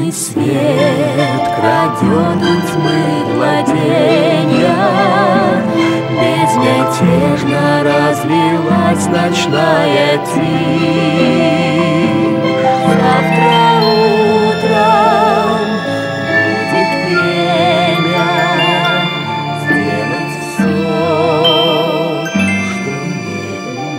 Лунный свет крадет у тьмы владения, безмятежно разлилась ночная тень. Завтра утром будет время сделать все, что не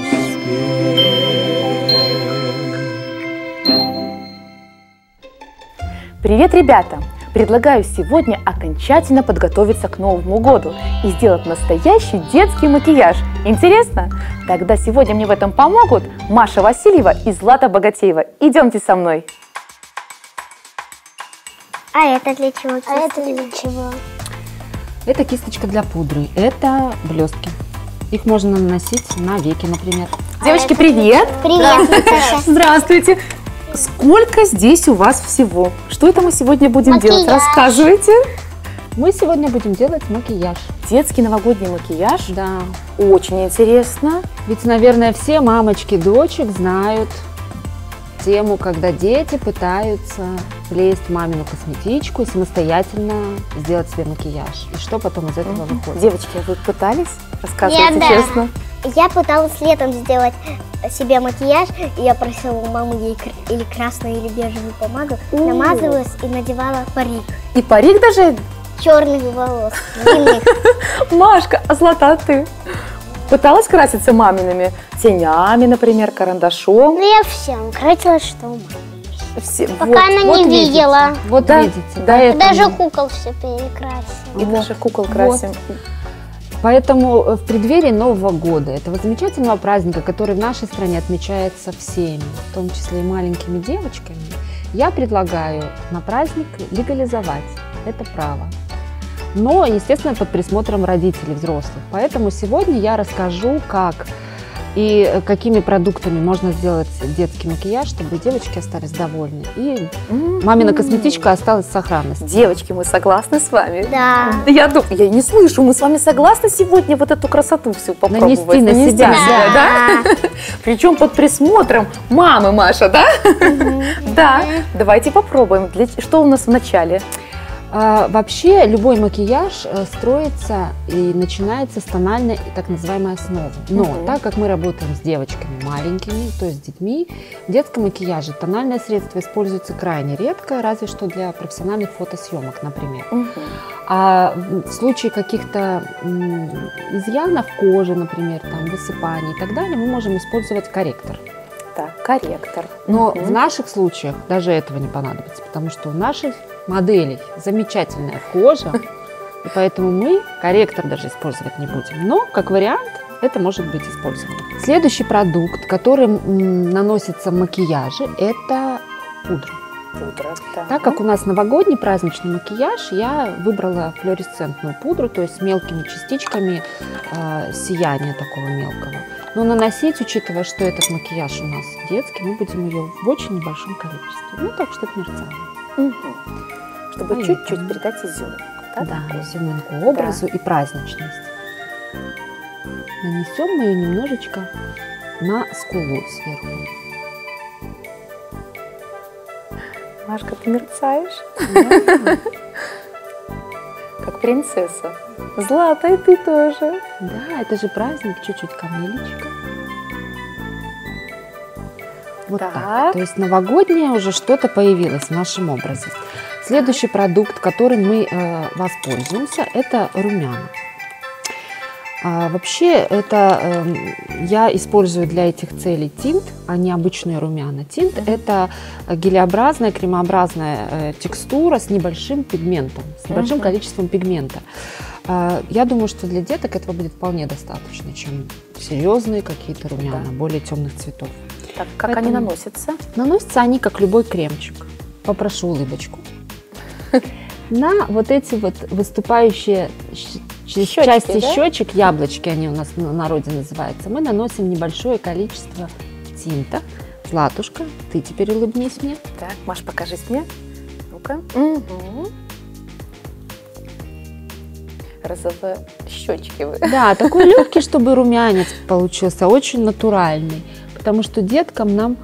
успел. Привет, ребята! Предлагаю сегодня окончательно подготовиться к Новому году и сделать настоящий детский макияж. Интересно? Тогда сегодня мне в этом помогут Маша Васильева и Злата Богатеева. Идемте со мной. А это для чего? А это для чего? Это кисточка для пудры, это блестки. Их можно наносить на веки, например. Девочки, привет! Привет, Наташа. Здравствуйте! Сколько здесь у вас всего? Что это мы сегодня будем делать? Макияж. Рассказывайте. Мы сегодня будем делать макияж. Детский новогодний макияж. Да. Очень интересно. Ведь, наверное, все мамочки дочек знают тему, когда дети пытаются влезть в мамину косметичку и самостоятельно сделать себе макияж. И что потом из этого выходит? Девочки, а вы пытались? Рассказывайте Я да. честно. Я пыталась летом сделать себе макияж, и я просила у мамы ей или красную, или бежевую помаду, намазывалась и надевала парик. И парик даже? Черных волос, длинных. Машка, а Злата, а ты? Пыталась краситься мамиными тенями, например, карандашом? Ну я всем красилась, что мама. Все. Пока она не видите, видела. Вот Да, видите. да, это Даже кукол все перекрасила. И даже кукол красим. Поэтому в преддверии Нового года, этого замечательного праздника, который в нашей стране отмечается всеми, в том числе и маленькими девочками, я предлагаю на праздник легализовать это право. Но, естественно, под присмотром родителей, взрослых. Поэтому сегодня я расскажу, как и какими продуктами можно сделать детский макияж, чтобы девочки остались довольны. И мамина косметичка осталась в сохранности. Девочки, мы согласны с вами? Да. Я думаю, я не слышу, мы с вами согласны сегодня вот эту красоту всю попробовать? Нанести на себя. Да? Причем под присмотром мамы, Маша, да? Да. Давайте попробуем. Что у нас в начале? Вообще любой макияж строится и начинается с тональной так называемой основы. Но так как мы работаем с девочками маленькими, то есть с детьми, в детском макияже тональное средство используется крайне редко, разве что для профессиональных фотосъемок, например. А в случае каких-то изъянов кожи, например, там, высыпаний и так далее, мы можем использовать корректор. Так, корректор. Но в наших случаях даже этого не понадобится, потому что у наших моделей замечательная кожа, и поэтому мы корректор даже использовать не будем. Но, как вариант, это может быть использовано. Следующий продукт, которым наносится в макияже, это пудра. Пудра, да. Так как у нас новогодний праздничный макияж, я выбрала флуоресцентную пудру, то есть с мелкими частичками сияния такого мелкого. Но наносить, учитывая, что этот макияж у нас детский, мы будем ее в очень небольшом количестве. Ну, так, чтобы мерцало. Чтобы чуть-чуть придать изюминку. Да, изюминку образу и праздничность. Нанесем мы ее немножечко на скулу сверху. Машка, ты мерцаешь? Как принцесса. Злата, и ты тоже. Да, это же праздник, чуть-чуть камелечка. Вот так. То есть новогоднее уже что-то появилось в нашем образе. Следующий продукт, которым мы воспользуемся, это румяна. Вообще, это я использую для этих целей тинт, а не обычные румяна. Тинт – это гелеобразная, кремообразная текстура с небольшим пигментом, с небольшим количеством пигмента. Я думаю, что для деток этого будет вполне достаточно, чем серьезные какие-то румяна, более темных цветов. Так, как они наносятся? Наносятся они, как любой кремчик. Попрошу улыбочку. На вот эти вот выступающие части щечек, яблочки они у нас в народе называются, мы наносим небольшое количество тинта. Златушка, ты теперь улыбнись мне. Так, Маш, покажись мне. Ну-ка. Розовые щечки вы. Да, такой легкий, чтобы румянец получился, очень натуральный. Потому что деткам нам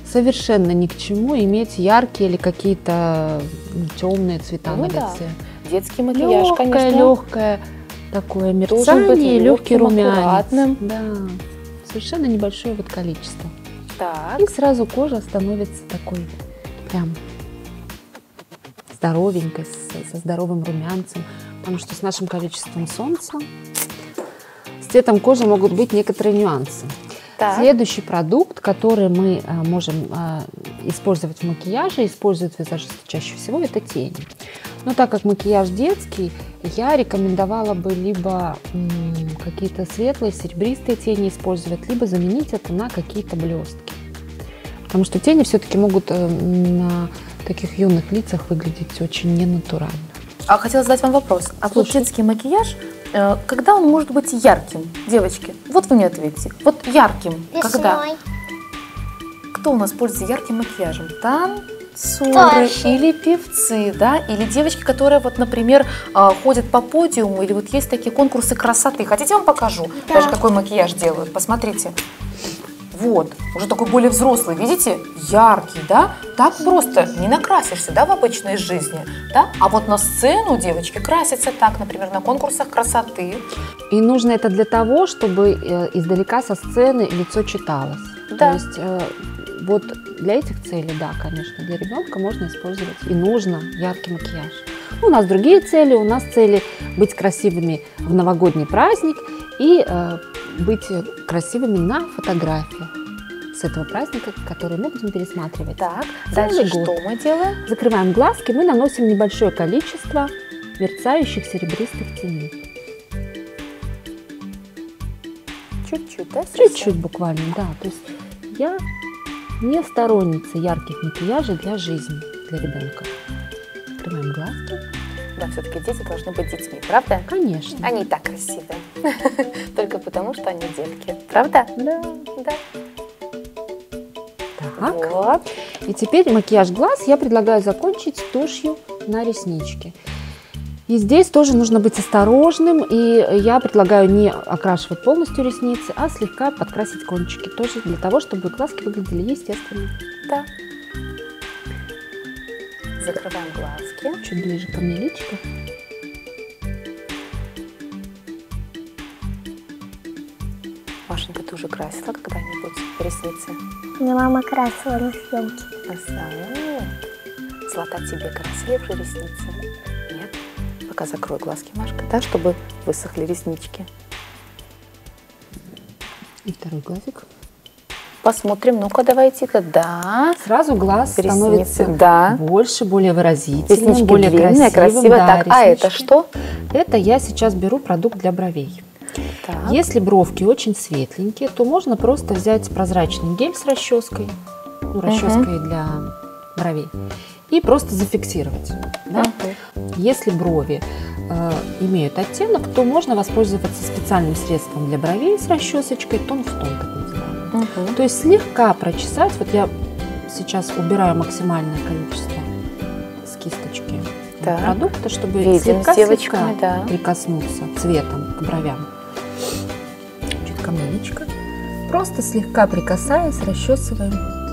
совершенно ни к чему иметь яркие или какие-то темные цвета Ну на да. лице. Детский макияж, конечно. Легкое такое Должен быть мерцание, легкий легким, румянец. аккуратным. Да, совершенно небольшое вот количество. Так. И сразу кожа становится такой прям здоровенькой, со здоровым румянцем. Потому что с нашим количеством солнца, с цветом кожи могут быть некоторые нюансы. Так. Следующий продукт, который мы можем использовать в макияже, используют визажисты чаще всего, это тени. Но так как макияж детский, я рекомендовала бы либо какие-то светлые, серебристые тени использовать, либо заменить это на какие-то блестки. Потому что тени все-таки могут на таких юных лицах выглядеть очень ненатурально. А хотела задать вам вопрос. А вот детский макияж, когда он может быть ярким? Девочки, вот вы мне ответьте. Вот ярким. Когда? Весной. Кто у нас пользуется ярким макияжем? Танцоры Точно. или певцы, да? Или девочки, которые, вот, например, ходят по подиуму, или вот есть такие конкурсы красоты. Хотите, я вам покажу? Да. Даже какой макияж делают. Посмотрите. Вот, уже такой более взрослый, видите? Яркий, да? Так просто не накрасишься, да, в обычной жизни, да? А вот на сцену девочки красятся так, например, на конкурсах красоты. И нужно это для того, чтобы издалека со сцены лицо читалось. Да. То есть вот для этих целей, да, конечно, для ребенка можно использовать и нужно яркий макияж. У нас другие цели, у нас цели быть красивыми в новогодний праздник и быть красивыми на фотографиях с этого праздника, который мы будем пересматривать. Так, Целый дальше год. что мы делаем? Закрываем глазки, мы наносим небольшое количество мерцающих серебристых теней. Чуть-чуть, да? совсем? Чуть-чуть буквально, да. То есть я не сторонница ярких макияжей для жизни, для ребенка. Открываем глазки. Да, все-таки дети должны быть детьми, правда? Конечно. Они и так красивые. Только потому, что они детки. Правда? Да. Да. Так. Вот. И теперь макияж глаз я предлагаю закончить тушью на реснички. И здесь тоже нужно быть осторожным, и я предлагаю не окрашивать полностью ресницы, а слегка подкрасить кончики, тоже для того, чтобы глазки выглядели естественно. Да. Закрываем глазки. Чуть ближе ко мне личико. Машенька, ты уже красила когда-нибудь ресницы? Меня мама красила на съемке. Злата, тебе красили уже ресницы? Нет? Пока закрой глазки, Машка, да, чтобы высохли реснички. И второй глазик. Посмотрим, ну-ка, давайте-ка, да. Сразу глаз Ресницы, становится да. больше, более выразительным, Реснички более длинные, красивым. красиво. Да, Так, а это реснички. что? Это я сейчас беру продукт для бровей. Так. Если бровки очень светленькие, то можно просто взять прозрачный гель с расческой, ну, расческой для бровей, и просто зафиксировать. Да? Если брови имеют оттенок, то можно воспользоваться специальным средством для бровей с расчесочкой, тон в тон, так называемый. То есть слегка прочесать. Вот я сейчас убираю максимальное количество с кисточки Так. продукта, чтобы Видим с слегка девочками, да. прикоснуться цветом к бровям. Чуть ко мне личико. Просто слегка прикасаясь, расчесываем.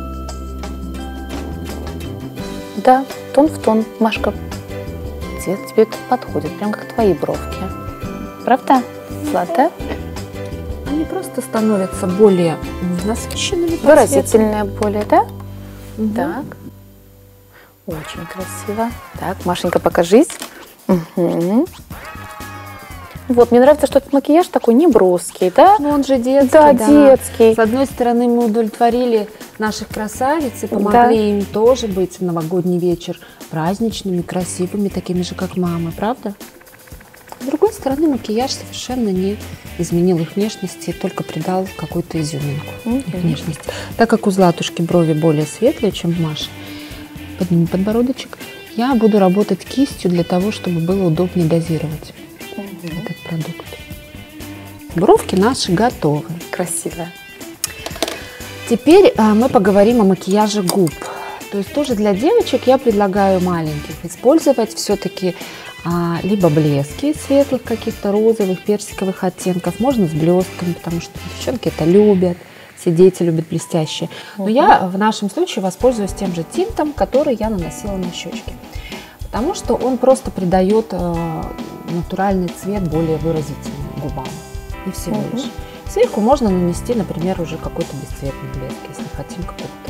Да, тон в тон, Машка. Цвет тебе тут подходит, прям как твои бровки. Правда, Злата? Они просто становятся более насыщенными. по цвету. Выразительная более, да? Мгм. Так. Очень красиво. Так, Машенька, покажись. Мгм. Вот, мне нравится, что этот макияж такой неброский, да? Ну, он же детский, Да, да. детский. С одной стороны, мы удовлетворили наших красавиц и помогли им тоже быть в новогодний вечер праздничными, красивыми, такими же, как мамы, правда? С другой стороны, макияж совершенно не изменил их внешности, только придал какую-то изюминку их внешности. Так как у Златушки брови более светлые, чем у Маши, подниму подбородочек, я буду работать кистью для того, чтобы было удобнее дозировать этот продукт. Бровки наши готовы. Красиво. Теперь мы поговорим о макияже губ. То есть тоже для девочек я предлагаю маленьких использовать все-таки либо блески светлых каких-то розовых, персиковых оттенков, можно с блестками, потому что девчонки это любят, Все дети любят блестящие. Но я в нашем случае воспользуюсь тем же тинтом, который я наносила на щечки. Потому что он просто придает натуральный цвет более выразительным губам. И всего лишь. Сверху можно нанести, например, уже какой-то бесцветный блеск, если хотим какой-то.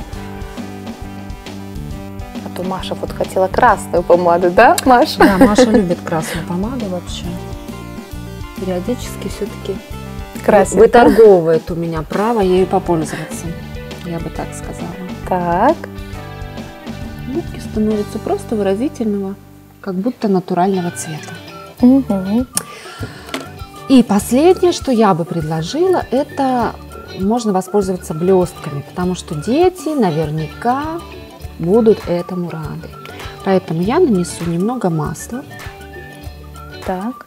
А то Маша вот хотела красную помаду, да, Маша? Да, Маша любит красную помаду вообще. Периодически все-таки Красит. выторговывает у меня право ею попользоваться. Я бы так сказала. Так. Губки становятся просто выразительного, как будто натурального цвета. Угу. И последнее, что я бы предложила, это можно воспользоваться блестками, потому что дети наверняка будут этому рады. Поэтому я нанесу немного масла Так.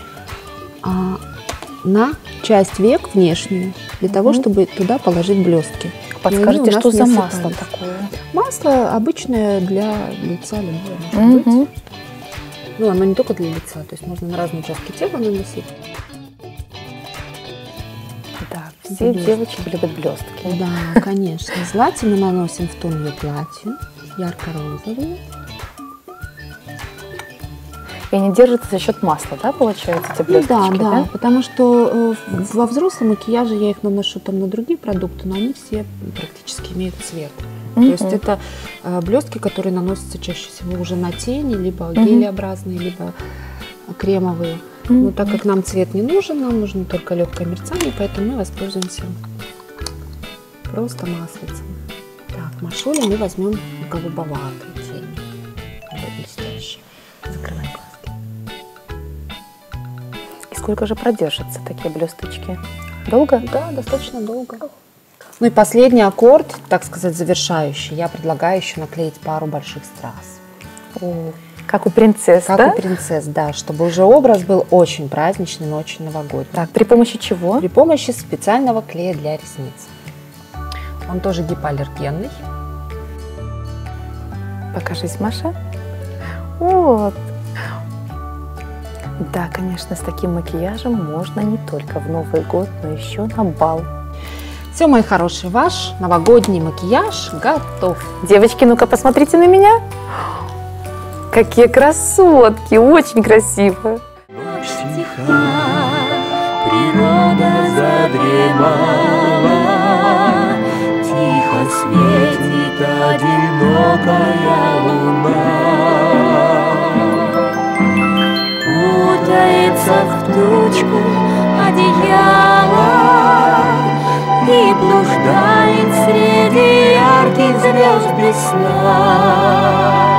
на часть век внешнюю, для того, чтобы туда положить блестки. Подскажите, И они у нас что за не масло осыпались. такое? Масло обычное для лица, любое может быть. Мгм. Ну, оно не только для лица, то есть можно на разные участки тела наносить. Да, все Блестки. девочки любят блестки. Да, конечно. Злати мы наносим в тон ее платью, ярко-розовые. И они держатся за счет масла, да, получается, эти Ну блесточки, да, потому что во взрослом макияже я их наношу там на другие продукты, но они все практически имеют цвет. То есть это блестки, которые наносятся чаще всего уже на тени, либо гелеобразные, либо кремовые. Но так как нам цвет не нужен, нам нужно только легкое мерцание, поэтому мы воспользуемся просто маслицем. Так, Машуля мы возьмем голубоватые тени, блестящие. Закрывай глазки. И сколько же продержатся такие блесточки? Долго? Да, достаточно долго. Ну и последний аккорд, так сказать, завершающий. Я предлагаю еще наклеить пару больших страз. О, как у принцесс, Как да? у принцесс, да, чтобы уже образ был очень праздничный, но очень новогодний. Так, при помощи чего? При помощи специального клея для ресниц. Он тоже гипоаллергенный. Покажись, Маша. Вот. Да, конечно, с таким макияжем можно не только в Новый год, но еще на бал. Все, мои хорошие, ваш новогодний макияж готов. Девочки, ну-ка посмотрите на меня. Какие красотки, очень красиво. Ночь тиха, природа задремала, тихо светит одинокая луна. Кутается в тучку одеяла и блуждает среди ярких звезд без сна.